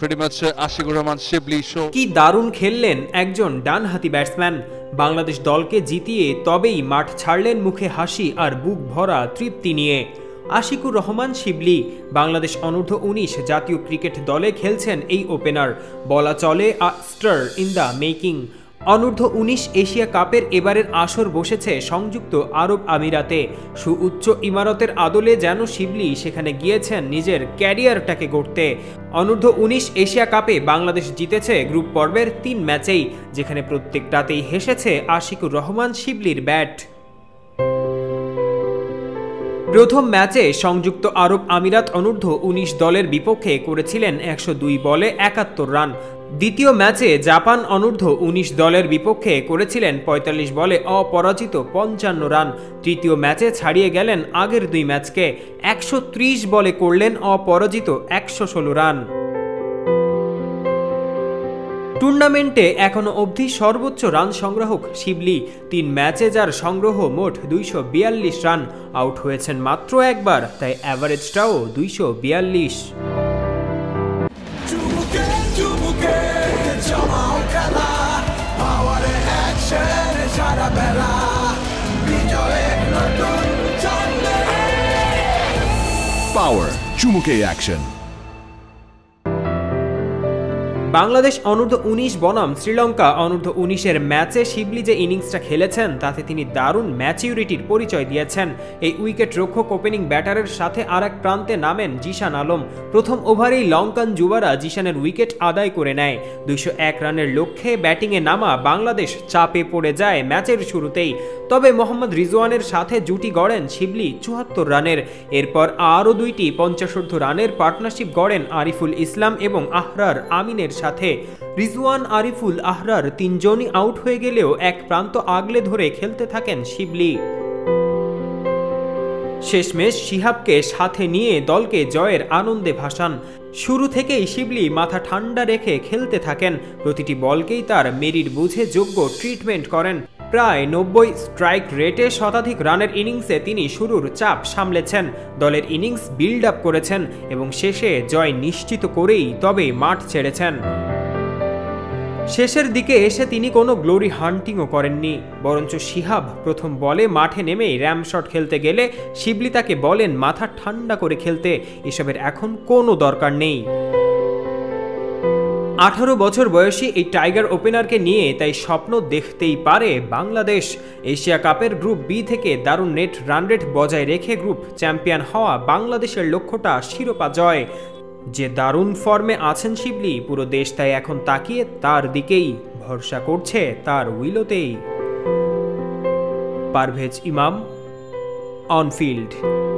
pretty much Ashiqur Rahman Shibli show. কি দারুণ খেললেন একজন ডানহাতি ব্যাটসম্যান, বাংলাদেশ দলকে জিতিয়ে তবেই মাঠ ছাড়লেন মুখে হাসি আর বুক ভরা তৃপ্তি নিয়ে। আশিকুর রহমান শিবলি বাংলাদেশ অনূর্ধ্ব-19 জাতীয় ক্রিকেট দলে খেলছেন এই ওপেনার। বলা চলে স্টার ইন দ্য মেকিং। অনূর্ধ্ব-19 এশিয়া কাপের এবারের আসর বসেছে সংযুক্ত আরব আমিরাতে। সুউচ্চ ইমারতের আদলে যেন শিবলি সেখানে গিয়েছেন নিজের ক্যারিয়ারটাকে গড়তে। অনূর্ধ্ব-19 এশিয়া কাপে বাংলাদেশ জিতেছে গ্রুপ পর্বের 3 ম্যাচেই, যেখানে প্রত্যেকটাতেই হেসেছে আশিকুর রহমান শিবলির ব্যাট। প্রথম ম্যাচে সংযুক্ত আরব আমিরাত অনূর্ধ্ব-19 দলের বিপক্ষে করেছিলেন 102 বলে 71 রান। দ্বিতীয় ম্যাচে জাপান অনূর্ধ্ব-19 দলের বিপক্ষে করেছিলেন 45 বলে অপরাজিত 55 রান। তৃতীয় ম্যাচে ছাড়িয়ে গেলেন আগের 2 ম্যাচকে, 130 বলে করলেন অপরাজিত 116 রান। টুর্নামেন্টে এখনো অবধি সর্বোচ্চ রান সংগ্রাহক শিবলি। 3 ম্যাচে যার সংগ্রহ মোট 242 রান। আউট হয়েছেন মাত্র একবার, তাই অ্যাভারেজটাও 242। Power, চুমুকে অ্যাকশন। বাংলাদেশ অনূর্ধ্ব-19 বনাম শ্রীলঙ্কা অনূর্ধ্ব-19-এর ম্যাচে শিবলি যে ইনিংসটা খেলেছেন তাতে তিনি দারুণ ম্যাচিউরিটির পরিচয় দিয়েছেন। এই উইকেট রক্ষক ওপেনিং ব্যাটারের সাথে আর এক প্রান্তে নামেন জিশান আলম। প্রথম ওভারেই লঙ্কান যুবারা জিশানের উইকেট আদায় করে নেয়। 201 রানের লক্ষ্যে ব্যাটিংয়ে নামা বাংলাদেশ চাপে পড়ে যায় ম্যাচের শুরুতেই। তবে মোহাম্মদ রিজওয়ানের সাথে জুটি গড়েন শিবলি 74 রানের। এরপর আরও 2টি 50 রানের পার্টনারশিপ গড়েন আরিফুল ইসলাম এবং আহরার আমিনের সাথে। রিজওয়ান, আরিফুল, আহরার 3 জনই আউট হয়ে গেলেও এক প্রান্ত আগলে ধরে খেলতে থাকেন শিবলি। শেষমেশ শিহাবকে সাথে নিয়ে দলকে জয়ের আনন্দে ভাসান। শুরু থেকেই শিবলি মাথা ঠান্ডা রেখে খেলতে থাকেন। প্রতিটি বলকেই তার মেরিট বুঝে যোগ্য ট্রিটমেন্ট করেন। প্রায় 90 স্ট্রাইক রেটে শতাধিক রানের ইনিংসে তিনি শুরুর চাপ সামলেছেন, দলের ইনিংস বিল্ড আপ করেছেন এবং শেষে জয় নিশ্চিত করেই তবে মাঠ ছেড়েছেন। শেষের দিকে এসে তিনি কোনো গ্লোরি হান্টিংও করেননি, বরঞ্চ শিহাব প্রথম বলে মাঠে নেমেই র্যাম শট খেলতে গেলে শিবলি তাকে বলেন মাথা ঠান্ডা করে খেলতে, এসবের এখন কোনো দরকার নেই। 18 বছর বয়সী এই টাইগার ওপেনারকে নিয়ে তাই স্বপ্ন দেখতেই পারে বাংলাদেশ। এশিয়া কাপের গ্রুপ বি থেকে দারুণ নেট রান রেট বজায় রেখে গ্রুপ চ্যাম্পিয়ন হওয়া বাংলাদেশের লক্ষ্যটা শিরোপা জয়। যে দারুণ ফর্মে আছেন শিবলি, পুরো দেশ তাই এখন তাকিয়ে তার দিকেই, ভরসা করছে তার উইলোতেই। পারভেজ ইমাম, অনফিল্ড।